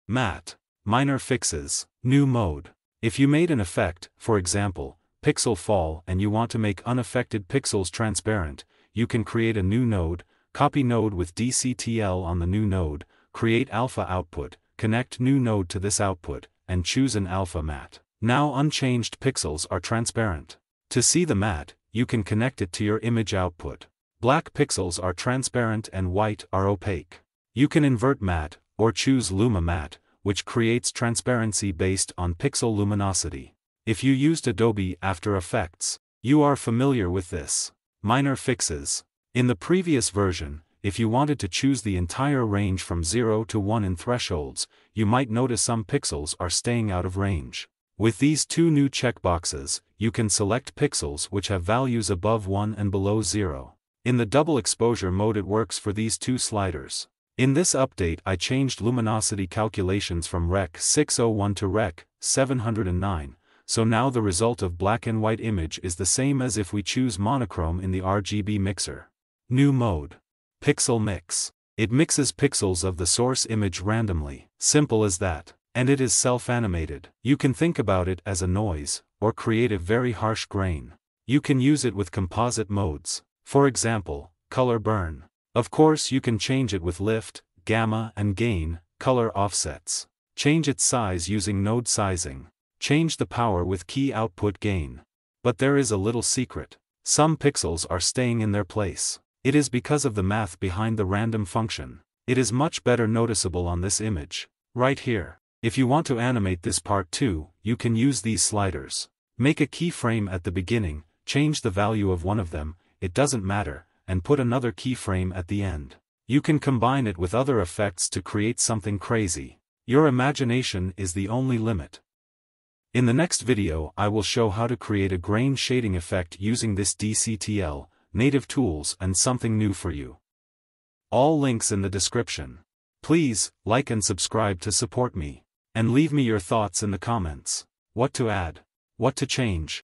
Matte. Minor fixes. New mode. If you made an effect, for example, pixel fall, and you want to make unaffected pixels transparent, you can create a new node, copy node with DCTL on the new node, create alpha output, connect new node to this output, and choose an alpha matte. Now unchanged pixels are transparent. To see the matte, you can connect it to your image output. Black pixels are transparent and white are opaque. You can invert matte, or choose Luma Matte, which creates transparency based on pixel luminosity. If you used Adobe After Effects, you are familiar with this. Minor fixes. In the previous version, if you wanted to choose the entire range from 0 to 1 in thresholds, you might notice some pixels are staying out of range. With these two new checkboxes, you can select pixels which have values above 1 and below 0. In the double exposure mode it works for these two sliders. In this update I changed luminosity calculations from Rec. 601 to Rec. 709, so now the result of black and white image is the same as if we choose monochrome in the RGB mixer. New mode. Pixel mix. It mixes pixels of the source image randomly. Simple as that. And it is self-animated. You can think about it as a noise, or create a very harsh grain. You can use it with composite modes. For example, color burn. Of course you can change it with lift, gamma and gain, color offsets. Change its size using node sizing. Change the power with key output gain. But there is a little secret. Some pixels are staying in their place. It is because of the math behind the random function. It is much better noticeable on this image. Right here. If you want to animate this part too, you can use these sliders. Make a keyframe at the beginning, change the value of one of them, it doesn't matter, and put another keyframe at the end. You can combine it with other effects to create something crazy. Your imagination is the only limit. In the next video I will show how to create a grain shading effect using this DCTL, native tools and something new for you. All links in the description. Please, like and subscribe to support me. And leave me your thoughts in the comments. What to add? What to change?